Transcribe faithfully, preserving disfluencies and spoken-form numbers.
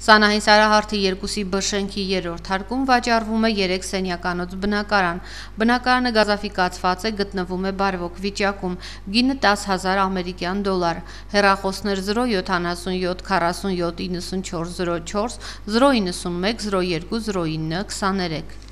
Սանահին Սարահարթի երկուսի B շենքի երրորդ հարկում վաճառվում է երեք սենյականոց բնակարան։ Բնակարանը գազաֆիկացված է, գտնվում է բարվոք վիճակում։ Գինը տասը հազար ամերիկյան դոլար։ Հեռախոսներ զրո յոթանասունյոթ քառասունյոթ իննսունչորս զրո չորս, զրո իննսունմեկ զրո երկու զրո ինը քսաներեք։